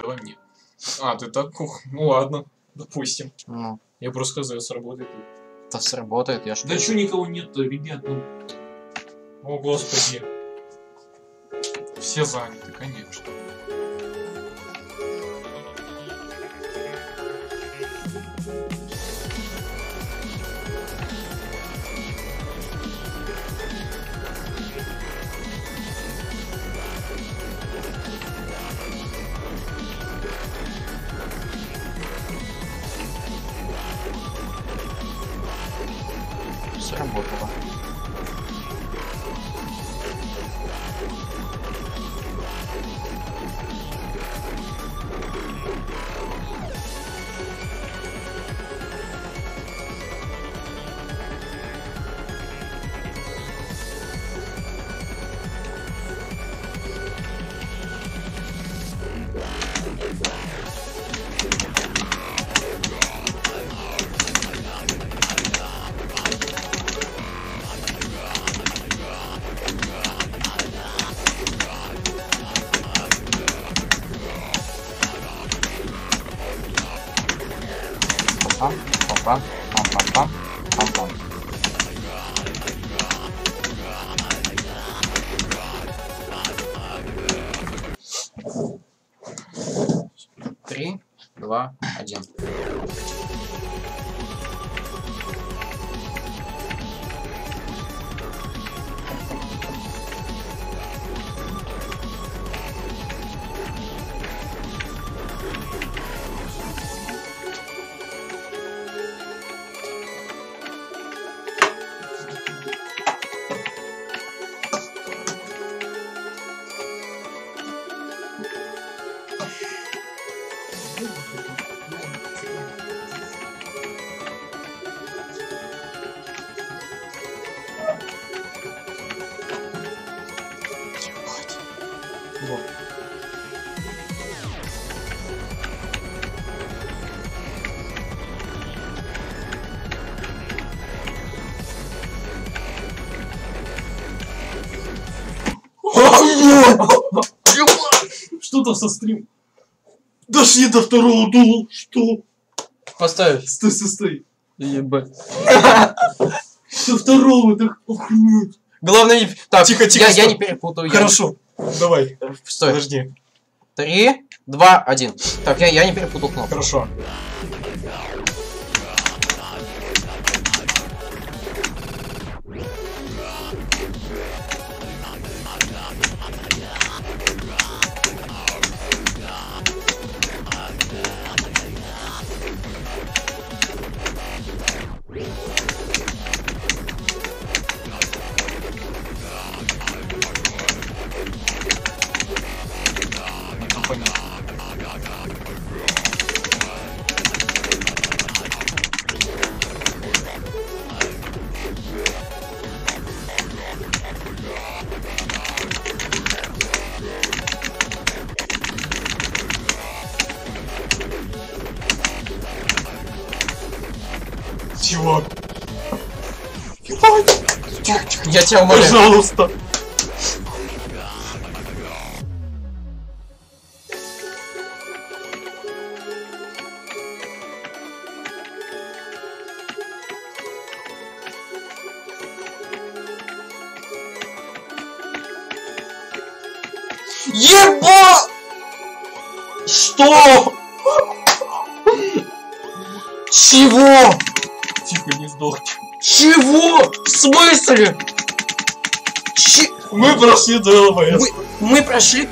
давай мне. А, ты так? Ух, ну ладно, допустим. Ну, Я просто сказал, сработает. это сработает, я ж... Да чё никого нет-то, ребят, ну... О, господи. Все заняты, конечно. Сработало. Пам, пам, пам, пам, пам, пам, пам. Три, два, один. Вот. Что там со стрим? Дошли до второго дула. Что? Поставь. Стой, стой, стой. Ебать. До второго, так охренеть. Главное не... Так, Тихо, тихо, я стоп. не перепутаю. Хорошо. Давай. Стой. Подожди. 3, 2, 1. Так, я не перепутал кнопку. Хорошо. Ну, понятно. Чувак. Я тебя умоляю. Пожалуйста. Еба! Что? Чего? Тихо, не сдохни. Чего? В смысле? Мы прошли до ЛВС. Мы прошли.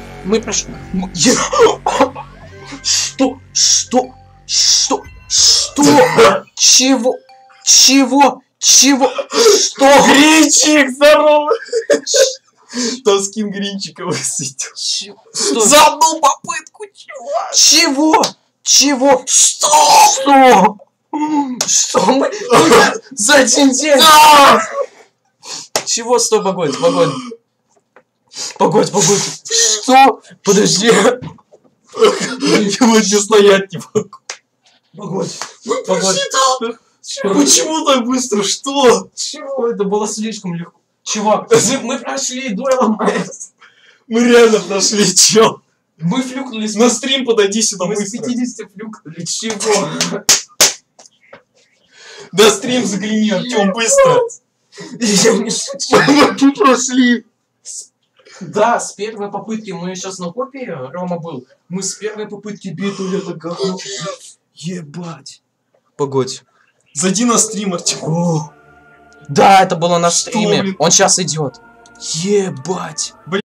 Что? Что? Что? Что? Чего? Чего? Чего? Что? Гринчик, здорово! Там скин Гринчика высветил. Стой. За одну попытку, чувак! Чего? Чего? Что? Что? Что мы за один день? Чего? Стой, погодь. Погодь. Что? Подожди. Я не стоять не могу. Погодь. Почему так быстро? Что? Чего? Это было слишком легко. Чувак, мы прошли дуэлом. Мы реально прошли, чел. Мы флюкнулись на стрим, подойди сюда Мы с быстро. 50 флюкнули. Чего? Да, стрим загляни, Артём, быстро. Я не шучу. Мы прошли. Да, с первой попытки мы сейчас на копии, Рома был. Мы с первой попытки битвы это говно. Ебать. Погодь. Зайди на стрим, Артём. О. Да, это было на Что, стриме. блин? Он сейчас идет. Ебать.